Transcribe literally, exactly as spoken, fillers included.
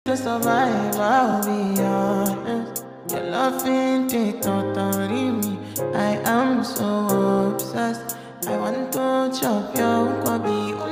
To survive, I'll be honest. Your love ain't it, totally me. I am so obsessed. I want to chop your kobe.